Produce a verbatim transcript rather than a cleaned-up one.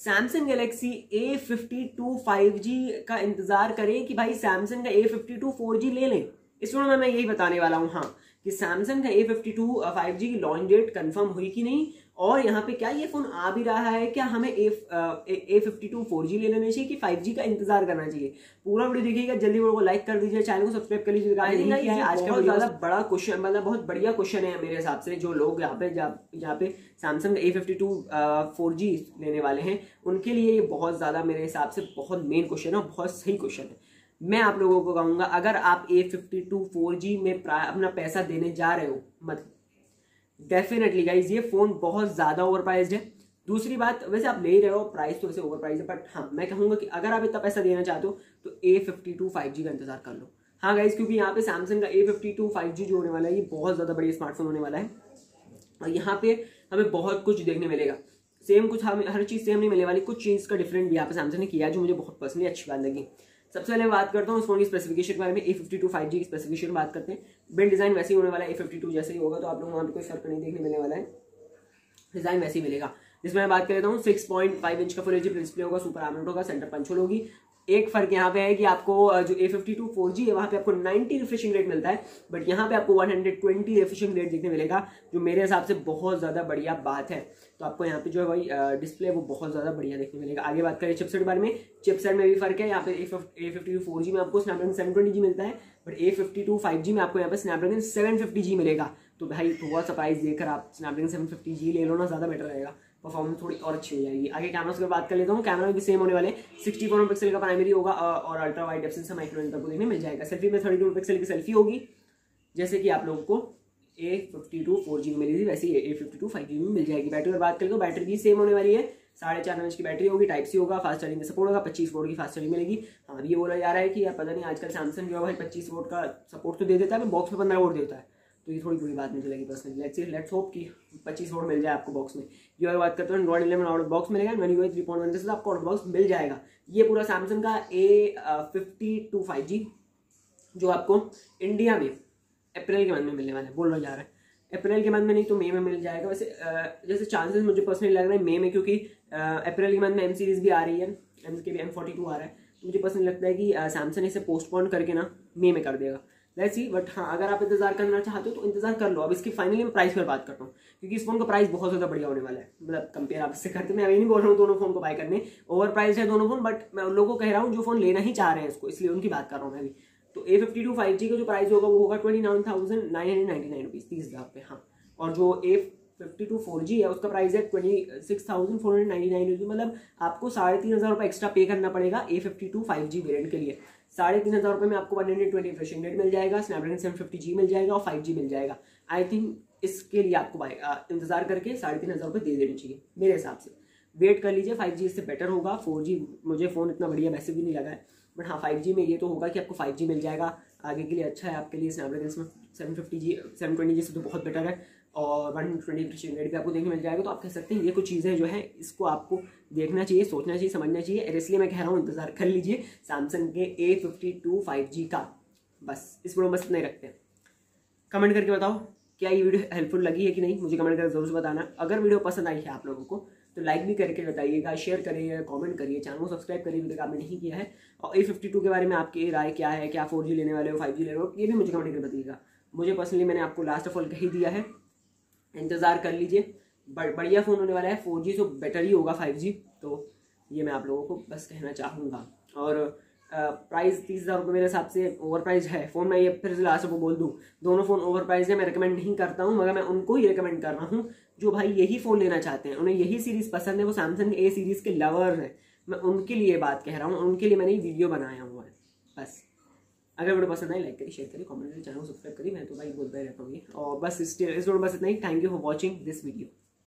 Samsung Galaxy A fifty two five G का इंतजार करें कि भाई सैमसंग का A fifty two four G ले लें। इस वीडियो में मैं यही बताने वाला हूं, हाँ, कि सैमसंग का A fifty two five G की लॉन्च डेट कंफर्म हुई कि नहीं, और यहाँ पे क्या ये फोन आ भी रहा है, क्या हमें A A fifty two four G ले लेना चाहिए कि फाइव जी का इंतजार करना चाहिए। पूरा वीडियो देखिएगा, जल्दी वीडियो को लाइक कर दीजिए, चैनल को सब्सक्राइब कर लीजिए। आज का ज्यादा बड़ा क्वेश्चन, मतलब बहुत बढ़िया क्वेश्चन है मेरे हिसाब से। जो लोग यहाँ पे जहाँ पे Samsung A fifty two four G लेने वाले हैं उनके लिए ये बहुत ज्यादा मेरे हिसाब से बहुत मेन क्वेश्चन है, बहुत सही क्वेश्चन है। मैं आप लोगों को कहूंगा, अगर आप A fifty two four G में अपना पैसा देने जा रहे हो, मत डेफिनेटली गाइज, ये फोन बहुत ज्यादा ओवर प्राइस्ड है। दूसरी बात, वैसे आप ले रहे हो, प्राइस तो वैसे ओवर प्राइस है, बट हाँ मैं कहूंगा कि अगर आप इतना पैसा देना चाहते हो तो A fifty two five G का इंतजार कर लो। हाँ गाइज, क्योंकि यहाँ पे सैमसंग का A fifty two five G जो होने वाला है ये बहुत ज्यादा बढ़िया स्मार्टफोन होने वाला है, और यहाँ पे हमें बहुत कुछ देखने मिलेगा। सेम कुछ हमें हर चीज सेम नहीं मिलने वाली, कुछ चीज का डिफरेंट भी यहाँ पे सैमसंग ने किया जो मुझे बहुत पर्सनली अच्छी बात लगी। सबसे पहले बात करता हूँ इस फोन की स्पेसिफिकेशन के बारे में। A fifty two five G की स्पेसिफिकेशन बात करते हैं। बिल्ड डिजाइन वैसे ही होने वाला है, ए फिफ्टी टू जैसे ही होगा, तो आप लोगों को वहाँ पे कोई फर्क नहीं देखने मिलने वाला है, डिजाइन वैसे ही मिलेगा। जिसमें मैं बात कर लेता हूँ, सिक्स पॉइंट फाइव इंच का फुल एच डी डिस्प्ले होगा, सुपर एमोलेड होगा, सेंटर पंच होल होगी। एक फर्क यहाँ पे है कि आपको जो A fifty two four G है वहां पे आपको नाइंटी रिफ्रेशिंग रेट मिलता है, बट यहाँ पे आपको वन ट्वेंटी रिफ्रेशिंग रेट देखने मिलेगा, जो मेरे हिसाब से बहुत ज्यादा बढ़िया बात है। तो आपको यहाँ पे जो है वही डिस्प्ले वो बहुत ज्यादा बढ़िया देखने मिलेगा। आगे बात करें चिपसेट के बारे में, चिपसेट में भी फर्क है। यहाँ पे A fifty two four G में आपको स्नैपड्रैगन सेवन ट्वेंटी जी मिलता है, but A fifty two five G में आपको यहाँ पे स्नैपड्रैगन सेवन फिफ्टी जी मिलेगा। तो भाई थोड़ा सा प्राइस देकर आप स्नैपड्रैगन सेवन फिफ्टी जी ले लो ना, ज्यादा बेटर रहेगा, परफॉर्मेंस थोड़ी और अच्छी हो जाएगी। आगे कैमरा की बात कर लेता हूँ, कैमरा भी सेम होने वाले, सिक्सटी फोर पिक्सल का प्राइमरी होगा और अल्ट्रा वाइड डेप्थ से माइक्रो लेंस आपको देखने मिल जाएगा। सेल्फी में थर्टी टू पिक्सल की सेल्फी होगी, जैसे कि आप लोगों को A fifty two four G में मिली थी वैसे ही A fifty two five G में मिल जाएगी। बैटरी की बात करें तो बैटरी भी सेम होने वाली है, साढ़े चार इंच की बैटरी होगी, टाइप सी होगा, फास्ट चार्जिंग का सपोर्ट होगा, पच्चीस वोल्ट की फास्ट चार्जिंग मिलेगी। हाँ, ये बोला जा रहा है कि यार पता नहीं आजकल सैमसंग जो है भाई पच्चीस वोल्ट का सपोर्ट तो दे देता है, बॉक्स में पंद्रह वोल्ट देता है, तो ये थोड़ी बुरी बात मुझे लगी personally. Let's see let's hope कि पच्चीस वोल्ट मिल जाए आपको बॉक्स में। जो अगर बात करते हैं Android eleven out of box मिलेगा, one you I three point one से आपको आउट ऑफ बॉक्स मिल जाएगा। ये पूरा सैमसंग का A fifty two five G जो आपको इंडिया में अप्रैल के मंथ में मिलने वाला है, बोला जा रहा है अप्रैल के मंथ में नहीं तो मई में मिल जाएगा। वैसे जैसे चांसेस मुझे पर्सनली लग रहा है मई में, क्योंकि अप्रैल के मंथ में एम सीरीज भी आ रही है, एम के भी एम फोर्टी टू आ रहा है, तो मुझे पर्सनली लगता है कि सैमसंग इसे पोस्टपोन करके ना मई में कर देगा। लेट्स सी, बट हाँ अगर आप इंतजार करना चाहते हो तो इंतजार कर लो। अब इसकी फाइनली मैं प्राइस पर बात करता हूँ, क्योंकि इस फोन का प्राइस बहुत ज्यादा बढ़िया होने वाला है, मतलब कंपेयर आप इससे करते, मैं अभी नहीं बोल रहा हूँ दोनों फोन को बाय करने, ओवर प्राइस है दोनों फोन, बट मैं उन लोगों को कह रहा हूँ जो फोन लेना ही चाह रहे हैं इसको, इसलिए उनकी बात कर रहा हूँ मैं भी। तो A fifty two five G का जो प्राइस होगा वो होगा twenty nine thousand nine hundred ninety nine rupees, तीस हजार पे। हाँ, और जो A fifty two four G है उसका प्राइस है twenty six thousand four hundred ninety nine rupees, मतलब आपको साढ़े तीन हजार रुपये एक्स्ट्रा पे करना पड़ेगा A fifty two five G variant के लिए। साढ़े तीन हजार रुपये में आपको one hundred twenty refreshing rate मिल जाएगा, स्नैपड्रैगन सेवन फिफ्टी जी मिल जाएगा और फाइव जी मिल जाएगा। आई थिंक इसके लिए आपको इंतजार करके साढ़े तीन हजार रुपये दे देनी चाहिए मेरे हिसाब से। वेट कर लीजिए, फाइव जी इससे बेटर होगा। फोर जी मुझे फोन इतना बढ़िया वैसे भी नहीं लगा है, बट हाँ फाइव जी में ये तो होगा कि आपको फाइव जी मिल जाएगा, आगे के लिए अच्छा है आपके लिए। Snapdragon seven fifty G seven twenty G से तो बहुत बेटर है, और वन ट्वेंटी रिफ्रेशिंग रेट भी आपको देखने मिल जाएगा। तो आप कह सकते हैं ये कुछ चीज़ें जो है इसको आपको देखना चाहिए, सोचना चाहिए, समझना चाहिए, इसलिए मैं कह रहा हूँ इंतजार कर लीजिए सैमसंग के A fifty two five G का। बस इस वीडियो में बस नहीं रखते हैं। कमेंट करके बताओ क्या ये वीडियो हेल्पफुल लगी है कि नहीं, मुझे कमेंट करके जरूर बताना। अगर वीडियो पसंद आई है आप लोगों को तो लाइक भी करके बताइएगा, शेयर करिए, कमेंट करिए, चैनल को सब्सक्राइब करिए अभी तक आपने नहीं किया है। और ए फिफ्टी टू के बारे में आपकी राय क्या है, क्या फोर जी लेने वाले हो, फाइव जी ले रहे हो, ये भी मुझे कमेंट करके बताइएगा। मुझे पर्सनली मैंने आपको लास्ट ऑफ ऑल कह ही दिया है, इंतजार कर लीजिए, बढ़िया फोन होने वाला है। फोर जी तो बेटर ही होगा फाइव जी, तो ये मैं आप लोगों को बस कहना चाहूँगा। और प्राइस तीस हज़ार रुपये मेरे हिसाब से ओवर प्राइस है फोन। मैं ये फिर से लास्ट को बोल दूँ, दोनों फोन ओवर प्राइस है, मैं रिकमेंड नहीं करता हूँ, मगर मैं उनको ही रिकमेंड कर रहा हूँ जो भाई यही फोन लेना चाहते हैं, उन्हें यही सीरीज पसंद है, वो सैमसंग ए सीरीज के लवर हैं, मैं उनके लिए बात कह रहा हूँ, उनके लिए मैंने ये वीडियो बनाया हुआ है। बस अगर वीडियो पसंद आए लाइक करिए, शेयर करिए, कमेंट करिए, चैनल को सब्सक्राइब करिए, मैं तो भाई बोलता ही रहता हूँ। और बस इस वीडियो बस इतना ही। Thank you for watching this video.